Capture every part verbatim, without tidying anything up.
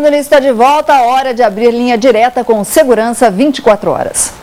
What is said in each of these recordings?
Fernando Nunes está de volta, a hora de abrir linha direta com segurança vinte e quatro horas.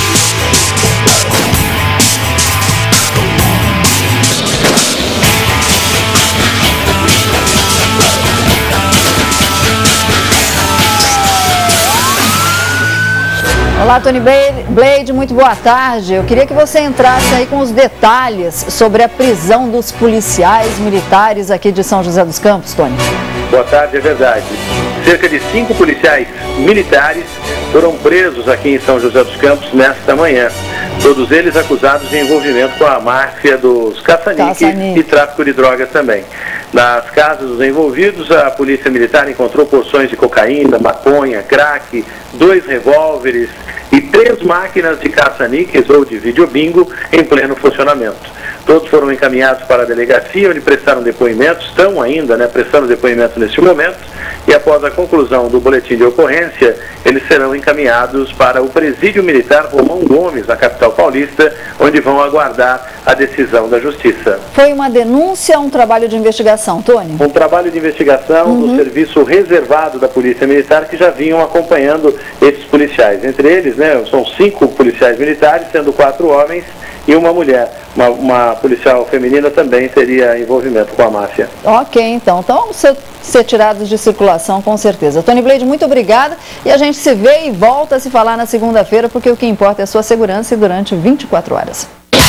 Olá, Tony Blade, muito boa tarde. Eu queria que você entrasse aí com os detalhes sobre a prisão dos policiais militares aqui de São José dos Campos, Tony. Boa tarde, é verdade. Cerca de cinco policiais militares foram presos aqui em São José dos Campos nesta manhã. Todos eles acusados de envolvimento com a máfia dos caça-níqueis e tráfico de drogas também. Nas casas dos envolvidos, a polícia militar encontrou porções de cocaína, maconha, crack, dois revólveres e três máquinas de caça-níqueis ou de videobingo em pleno funcionamento. Todos foram encaminhados para a delegacia, onde prestaram depoimentos, estão ainda né, prestando depoimento neste momento, e após a conclusão do boletim de ocorrência, eles serão encaminhados para o Presídio Militar Romão Gomes, na capital paulista, onde vão aguardar a decisão da Justiça. Foi uma denúncia ou um trabalho de investigação, Tony? Um trabalho de investigação uhum. do serviço reservado da Polícia Militar, que já vinham acompanhando esses policiais. Entre eles, né, são cinco policiais militares, sendo quatro homens e uma mulher. Uma, uma policial feminina também teria envolvimento com a máfia. Ok, então. Então, ser, ser tirados de circulação, com certeza. Tony Blade, muito obrigada. E a gente se vê e volta a se falar na segunda-feira, porque o que importa é a sua segurança e durante vinte e quatro horas.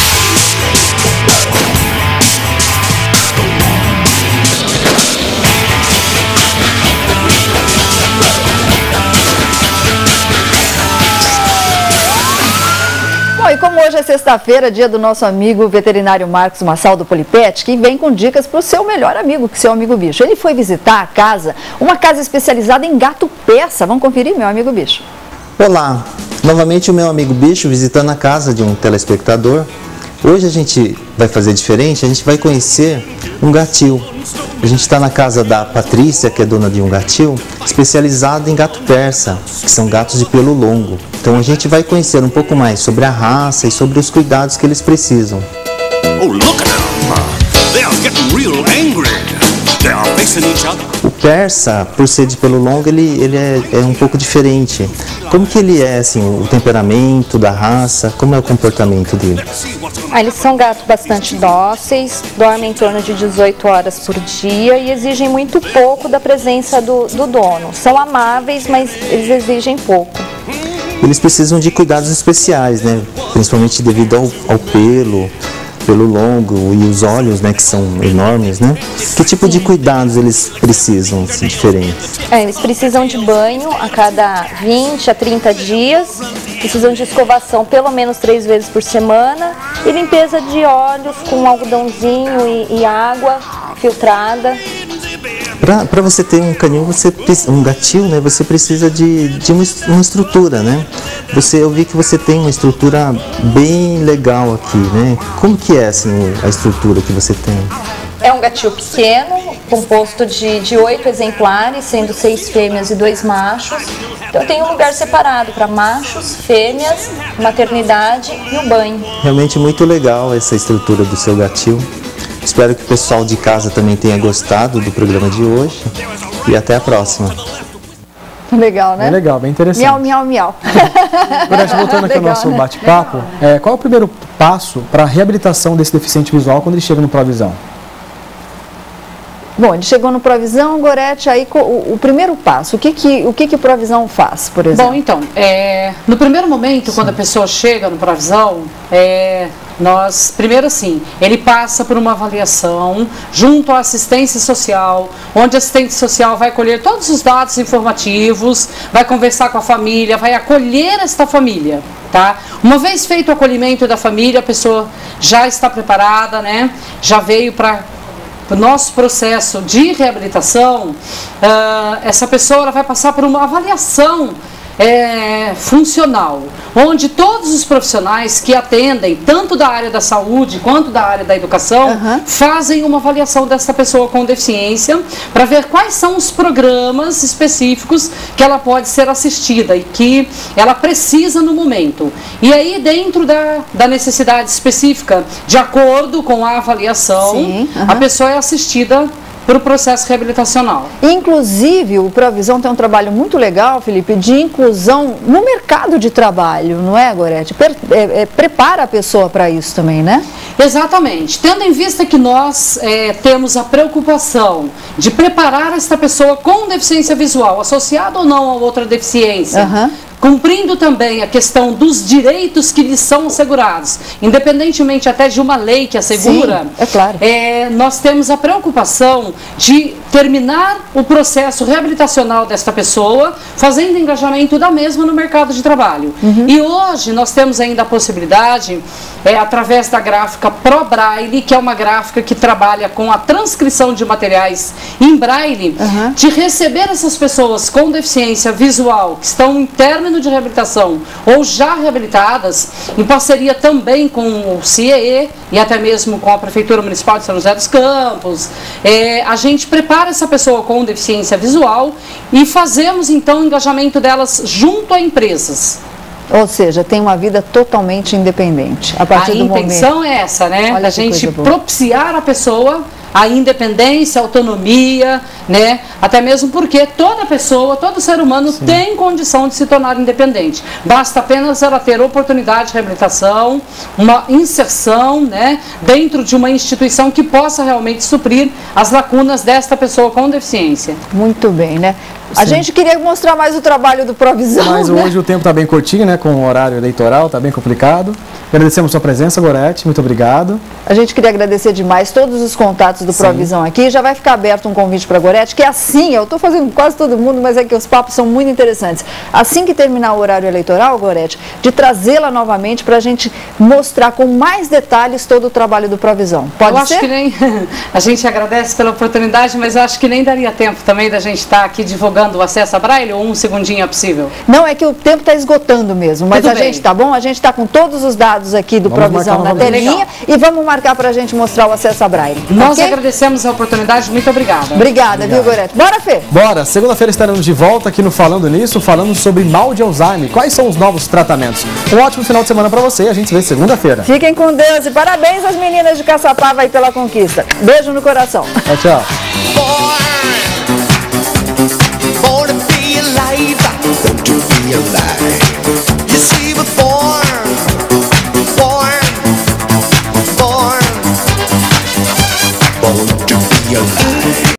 E como hoje é sexta-feira, dia do nosso amigo veterinário Marcos Massal do Polipet, que vem com dicas para o seu melhor amigo, que é seu amigo bicho. Ele foi visitar a casa, uma casa especializada em gato persa. Vamos conferir, meu amigo bicho. Olá, novamente o meu amigo bicho visitando a casa de um telespectador. Hoje a gente vai fazer diferente, a gente vai conhecer um gatil. A gente está na casa da Patrícia, que é dona de um gatil, especializado em gato persa, que são gatos de pelo longo. Então a gente vai conhecer um pouco mais sobre a raça e sobre os cuidados que eles precisam. Oh, look at them. They are getting real angry. They are facing each other. O persa, por ser de pelo longo, ele, ele é, é um pouco diferente. Como que ele é, assim, o temperamento da raça, como é o comportamento dele? Ah, eles são gatos bastante dóceis, dormem em torno de dezoito horas por dia e exigem muito pouco da presença do, do dono. São amáveis, mas eles exigem pouco. Eles precisam de cuidados especiais, né? Principalmente devido ao, ao pelo, pelo longo e os olhos, né, que são enormes, né? Que tipo de cuidados eles precisam, assim, diferentes? É, eles precisam de banho a cada vinte a trinta dias, precisam de escovação pelo menos três vezes por semana e limpeza de olhos com algodãozinho e, e água filtrada. Para você ter um canil, você, um gatil, né, você precisa de, de uma, uma estrutura, né? Você, eu vi que você tem uma estrutura bem legal aqui, né? Como que é assim, a estrutura que você tem? É um gatil pequeno, composto de, de oito exemplares, sendo seis fêmeas e dois machos. Então tem um lugar separado para machos, fêmeas, maternidade e o banho. Realmente muito legal essa estrutura do seu gatil. Espero que o pessoal de casa também tenha gostado do programa de hoje e até a próxima. Legal, né? É legal, bem interessante. Miau, miau, miau. Gorete, voltando aqui ao nosso né? bate-papo, é, qual é o primeiro passo para a reabilitação desse deficiente visual quando ele chega no Provisão? Bom, ele chegou no Provisão, Gorete, aí o, o primeiro passo, o que que o que que o Provisão faz, por exemplo? Bom, então, é, no primeiro momento, Sim. quando a pessoa chega no Provisão, é, nós, primeiro assim, ele passa por uma avaliação junto à assistência social, onde a assistente social vai colher todos os dados informativos, vai conversar com a família, vai acolher esta família, tá? Uma vez feito o acolhimento da família, a pessoa já está preparada, né? Já veio para o nosso processo de reabilitação, uh, essa pessoa ela vai passar por uma avaliação é, funcional, onde todos os profissionais que atendem, tanto da área da saúde quanto da área da educação, uhum. fazem uma avaliação dessa pessoa com deficiência, para ver quais são os programas específicos que ela pode ser assistida e que ela precisa no momento. E aí, dentro da, da necessidade específica, de acordo com a avaliação, Sim, uhum. a pessoa é assistida para o processo reabilitacional. Inclusive, o Provisão tem um trabalho muito legal, Felipe, de inclusão no mercado de trabalho, não é, Gorete? Per, é, é, prepara a pessoa para isso também, né? Exatamente. Tendo em vista que nós é, temos a preocupação de preparar esta pessoa com deficiência visual, associada ou não a outra deficiência, Uhum. cumprindo também a questão dos direitos que lhes são assegurados, independentemente até de uma lei que assegura, Sim, é claro. é, nós temos a preocupação de terminar o processo reabilitacional desta pessoa, fazendo engajamento da mesma no mercado de trabalho. Uhum. E hoje nós temos ainda a possibilidade, é, através da gráfica Pro Braille, que é uma gráfica que trabalha com a transcrição de materiais em braille, uhum. de receber essas pessoas com deficiência visual, que estão em término de reabilitação ou já reabilitadas, em parceria também com o C I E E e até mesmo com a Prefeitura Municipal de São José dos Campos. É, a gente prepara essa pessoa com deficiência visual e fazemos então o engajamento delas junto a empresas. Ou seja, tem uma vida totalmente independente. A partir a do intenção momento... é essa, né? Olha a gente boa. propiciar a pessoa a independência, a autonomia, né? Até mesmo porque toda pessoa, todo ser humano Sim. tem condição de se tornar independente. Basta apenas ela ter oportunidade de reabilitação, uma inserção, né? Dentro de uma instituição que possa realmente suprir as lacunas desta pessoa com deficiência. Muito bem, né? A Sim. gente queria mostrar mais o trabalho do Provisão, Mas né? hoje o tempo está bem curtinho, né? Com o horário eleitoral, está bem complicado. Agradecemos a sua presença, Gorete, muito obrigado. A gente queria agradecer demais todos os contatos do Sim. Provisão aqui. Já vai ficar aberto um convite para a Gorete, que é assim, eu estou fazendo com quase todo mundo, mas é que os papos são muito interessantes. Assim que terminar o horário eleitoral, Gorete, de trazê-la novamente para a gente mostrar com mais detalhes todo o trabalho do Provisão. Pode eu ser? Acho que nem, a gente agradece pela oportunidade, mas eu acho que nem daria tempo também da gente estar aqui divulgando o acesso a Braille, ou um segundinho é possível? Não, é que o tempo está esgotando mesmo, mas Tudo a bem. gente tá bom, a gente está com todos os dados aqui do Vamos Provisão na telinha telinha e vamos marcar para a gente mostrar o acesso a Braille. Nós okay? agradecemos a oportunidade, muito obrigada. Obrigada, Obrigado. viu, Gorete? Bora, Fê? Bora! Segunda-feira estaremos de volta aqui no Falando Nisso, falando sobre mal de Alzheimer. Quais são os novos tratamentos? Um ótimo final de semana para você, a gente se vê segunda-feira. Fiquem com Deus e parabéns às meninas de Caçapava aí pela conquista. Beijo no coração. Tchau, tchau. Born to be alive, born to be alive.